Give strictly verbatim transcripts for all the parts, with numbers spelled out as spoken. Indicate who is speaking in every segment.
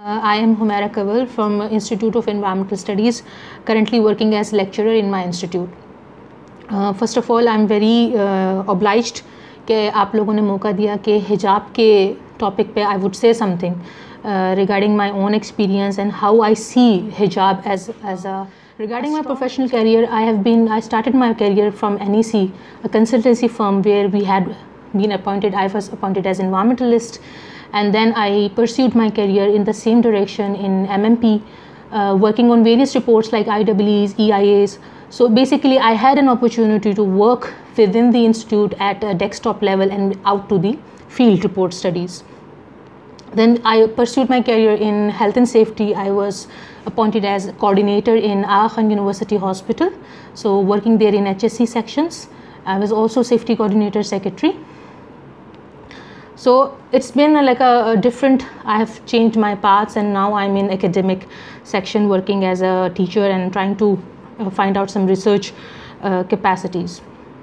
Speaker 1: Uh, I am Humaira Kanwal from Institute of Environmental Studies, currently working as lecturer in my institute. Uh, first of all, I am very uh, obliged कि आप लोगों ने मौका दिया कि हिजाब के टॉपिक पे I would say something uh, regarding my own experience and how I see hijab as as a regarding my professional career. I have been I started my career from N E C, a consultancy firm where we had been appointed. I was appointed as environmentalist, and then I pursued my career in the same direction in M M P, uh, working on various reports like I E E Es, E I O E S. So basically, I had an opportunity to work within the institute at a desktop level and out to the field report studies. Then I pursued my career in health and safety. I was appointed as coordinator in Aga Khan University Hospital, so working there in H S C sections. I was also safety coordinator secretary. So it's been like a, a different, I have changed my paths, and now I'm in academic section working as a teacher and trying to uh, find out some research uh, capacities.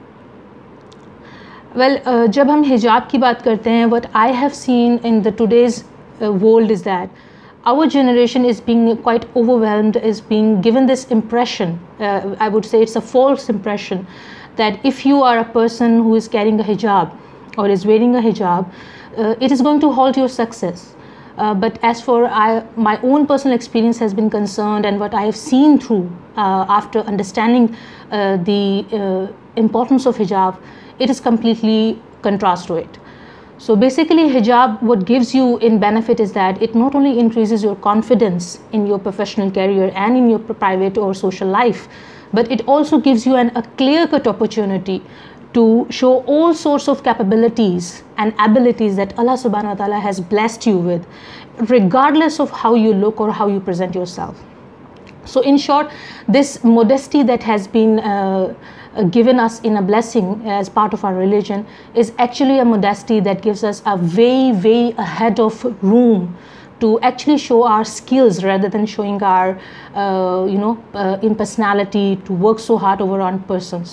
Speaker 1: Well, uh, जब हम हिजाब की बात करते हैं, what I have seen in the today's uh, world is that our generation is being quite overwhelmed, is being given this impression, uh, I would say it's a false impression, that if you are a person who is carrying a hijab or is wearing a hijab, uh, it is going to halt your success. Uh, but as for I, my own personal experience has been concerned, and what I have seen through uh, after understanding uh, the uh, importance of hijab, it is completely contrast to it. So basically hijab, what gives you in benefit is that it not only increases your confidence in your professional career and in your private or social life, but it also gives you an, a clear-cut opportunity to show all sorts of capabilities and abilities that Allah subhanahu wa ta'ala has blessed you with, regardless of how you look or how you present yourself. So in short, this modesty that has been uh, given us in a blessing as part of our religion is actually a modesty that gives us a way, way ahead of room to actually show our skills rather than showing our, uh, you know, uh, impersonality, to work so hard over on persons.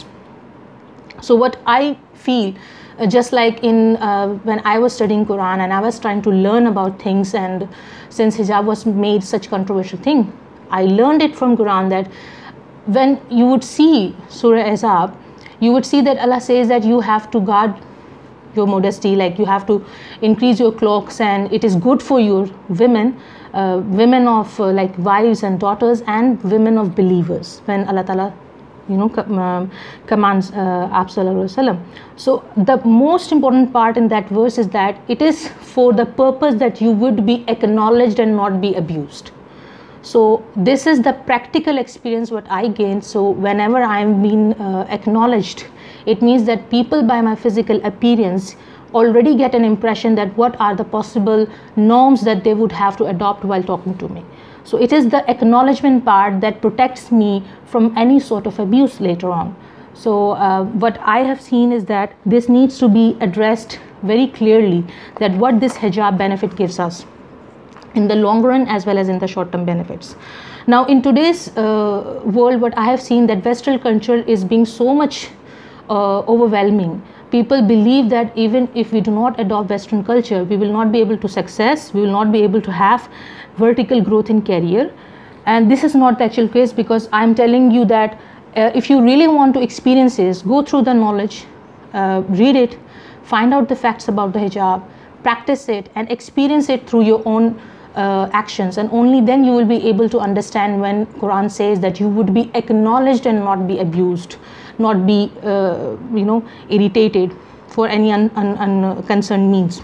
Speaker 1: So what I feel, uh, just like in uh, when I was studying Quran and I was trying to learn about things, and since hijab was made such controversial thing, I learned it from Quran that when you would see Surah Hijab, you would see that Allah says that you have to guard your modesty, like you have to increase your cloaks, and it is good for your women, uh, women of uh, like wives and daughters, and women of believers, when Allah Ta'ala, you know, um, commands uh, Aap Sallallahu Alaihi Wasallam. So the most important part in that verse is that it is for the purpose that you would be acknowledged and not be abused. So this is the practical experience what I gained. So whenever I am being uh, acknowledged, it means that people by my physical appearance already get an impression that what are the possible norms that they would have to adopt while talking to me. So it is the acknowledgement part that protects me from any sort of abuse later on. So uh, what I have seen is that this needs to be addressed very clearly, that what this hijab benefit gives us in the long run as well as in the short term benefits. Now in today's uh, world, what I have seen that Western culture is being so much uh, overwhelming. People believe that even if we do not adopt Western culture, we will not be able to success, we will not be able to have vertical growth in career. And this is not the actual case, because I am telling you that uh, if you really want to experience this, go through the knowledge, uh, read it, find out the facts about the hijab, practice it and experience it through your own Uh, actions, and only then you will be able to understand when Quran says that you would be acknowledged and not be abused, not be uh, you know, irritated for any unconcerned un, un means.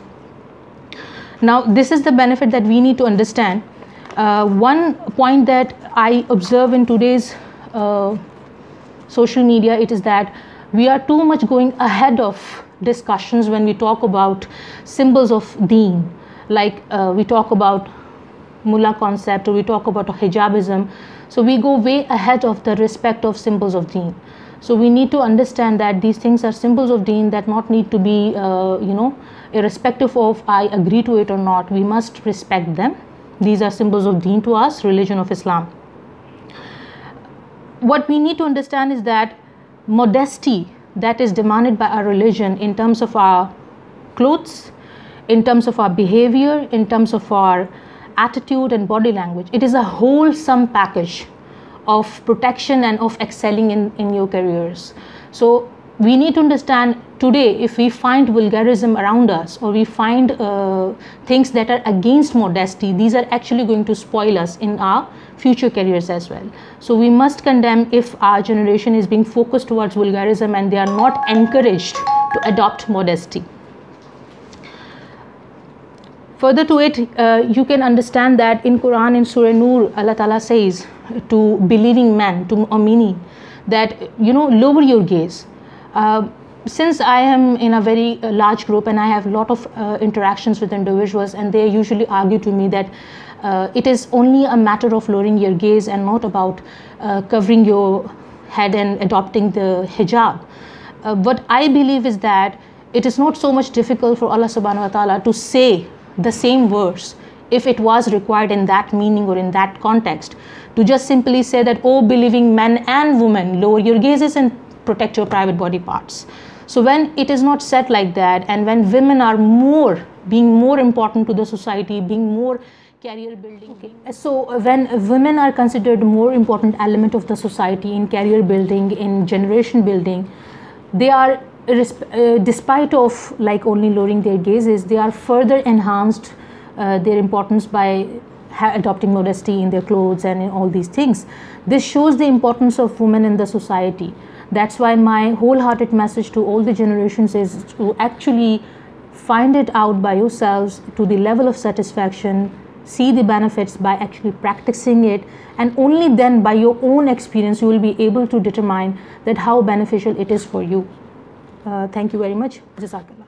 Speaker 1: Now this is the benefit that we need to understand. Uh, one point that I observe in today's uh, social media, it is that we are too much going ahead of discussions when we talk about symbols of deen, like uh, we talk about mullah concept, or we talk about hijabism. So we go way ahead of the respect of symbols of deen. So we need to understand that these things are symbols of deen that not need to be uh, you know, irrespective of I agree to it or not, we must respect them. These are symbols of deen to us, religion of Islam. What we need to understand is that modesty that is demanded by our religion in terms of our clothes, in terms of our behavior, in terms of our attitude and body language. It is a wholesome package of protection and of excelling in, in your careers. So we need to understand today, if we find vulgarism around us, or we find uh, things that are against modesty, these are actually going to spoil us in our future careers as well. So we must condemn if our generation is being focused towards vulgarism and they are not encouraged to adopt modesty. Further to it, uh, you can understand that in Quran, in Surah Nur, Allah Ta'ala says to believing men, to Amini, that, you know, lower your gaze. Uh, since I am in a very uh, large group and I have a lot of uh, interactions with individuals, and they usually argue to me that uh, it is only a matter of lowering your gaze and not about uh, covering your head and adopting the hijab. Uh, what I believe is that it is not so much difficult for Allah subhanahu wa ta'ala to say the same verse, if it was required in that meaning or in that context, to just simply say that, oh believing men and women, lower your gazes and protect your private body parts. So when it is not said like that, and when women are more, being more important to the society, being more career building. Okay. So when women are considered more important element of the society in career building, in generation building, they are, uh, despite of like only lowering their gazes, they are further enhanced uh, their importance by adopting modesty in their clothes and in all these things. This shows the importance of women in the society. That's why my wholehearted message to all the generations is to actually find it out by yourselves to the level of satisfaction, see the benefits by actually practicing it, and only then by your own experience you will be able to determine that how beneficial it is for you. Uh, thank you very much. Jazakallah.